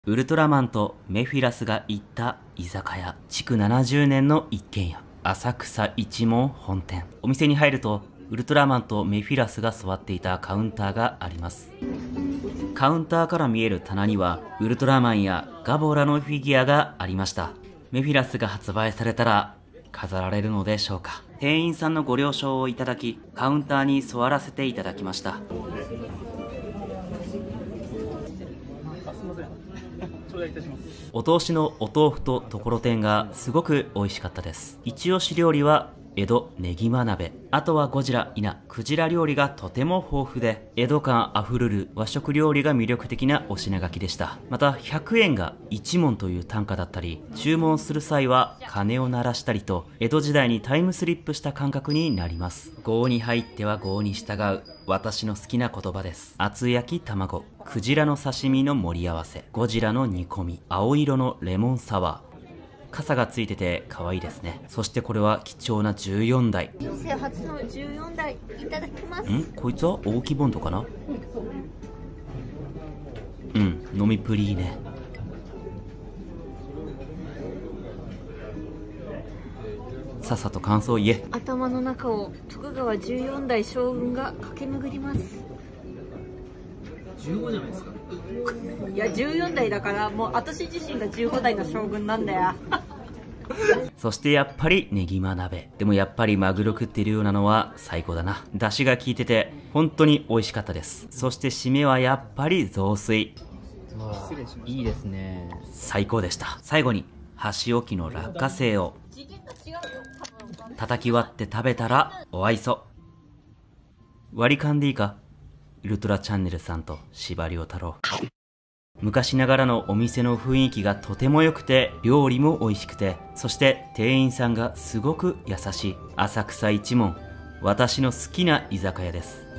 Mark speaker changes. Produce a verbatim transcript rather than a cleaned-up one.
Speaker 1: ウルトラマンとメフィラスが行った居酒屋、築ななじゅうねんの一軒家、浅草一門本店。お店に入るとウルトラマンとメフィラスが座っていたカウンターがあります。カウンターから見える棚にはウルトラマンやガボラのフィギュアがありました。メフィラスが発売されたら飾られるのでしょうか。店員さんのご了承をいただき、カウンターに座らせていただきました。お通しのお豆腐とところてんがすごく美味しかったです。一押し料理は江戸ねぎま鍋。あとはゴジラ、イナ、クジラ料理がとても豊富で、江戸感あふれる和食料理が魅力的なお品書きでした。またひゃくえんがいち問という単価だったり、注文する際は鐘を鳴らしたりと、江戸時代にタイムスリップした感覚になります。郷に入っては郷に従う、私の好きな言葉です。厚焼き卵、クジラの刺身の盛り合わせ、ゴジラの煮込み、青色のレモンサワー、傘がついてて可愛いですね。そしてこれは貴重なじゅうよんだい。
Speaker 2: 人生初のじゅうよんだいいただきます。
Speaker 1: んこいつは大木ボンドかな。うん飲みプリーね。さっさと感想言え。
Speaker 2: 頭の中を徳川じゅうよんだい将軍が駆け巡ります。
Speaker 3: じゅうごじゃないですか。
Speaker 2: いやじゅうよんだいだからもう私自身がじゅうごだいの将軍なんだよ。
Speaker 1: そしてやっぱりネギマ鍋。でもやっぱりマグロ食ってるようなのは最高だな。出汁が効いてて本当に美味しかったです。そして締めはやっぱり雑炊。
Speaker 3: 失礼しました。いいですね。
Speaker 1: 最高でした。最後に箸置きの落花生を叩き割って食べたらお愛想。割り勘でいいか。ウルトラチャンネルさんと司馬遼太郎。昔ながらのお店の雰囲気がとても良くて、料理も美味しくて、そして店員さんがすごく優しい。浅草一門、私の好きな居酒屋です。